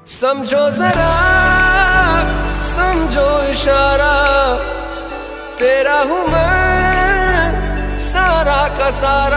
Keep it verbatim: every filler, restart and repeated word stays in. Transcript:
समझो जरा समझो इशारा, तेरा हूँ मैं सारा का सारा।